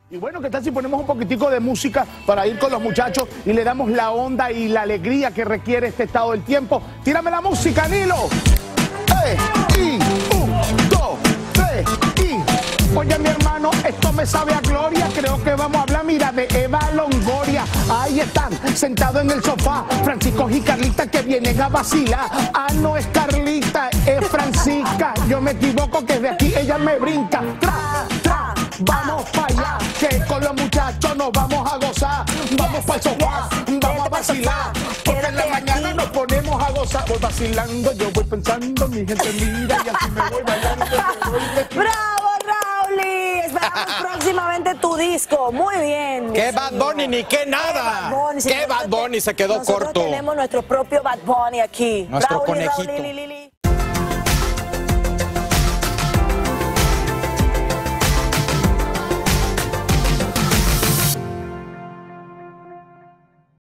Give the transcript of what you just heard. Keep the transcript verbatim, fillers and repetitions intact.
Y bueno, ¿qué tal si ponemos un poquitico de música para ir con los muchachos y le damos la onda y la alegría que requiere este estado del tiempo? Tírame la música, Nilo. ¡Eh! Y un, dos, tres, y... Oye, mi hermano, esto me sabe a gloria. Creo que vamos a hablar, mira, de Eva Longoria. Ahí están, sentados en el sofá, Francisco y Carlita que vienen a vacilar. Ah, no es Carlita, es Francisca. Yo me equivoco que de aquí ella me brinca. Tra, tra, vamos para allá, que con los muchachos nos vamos a gozar. Vamos para el sofá, vamos a vacilar, porque en la mañana nos ponemos a gozar. Voy vacilando, yo voy pensando, mi gente mira, y así me voy bailando. ¡Bravo, Rauli! Esperamos próximamente tu disco. Muy bien. ¿Qué Bad Bunny ni qué nada? ¿Qué Bad Bunny se quedó corto? Nosotros tenemos nuestro propio Bad Bunny aquí. Nuestro Rauli, conejito. Rauli, Lili.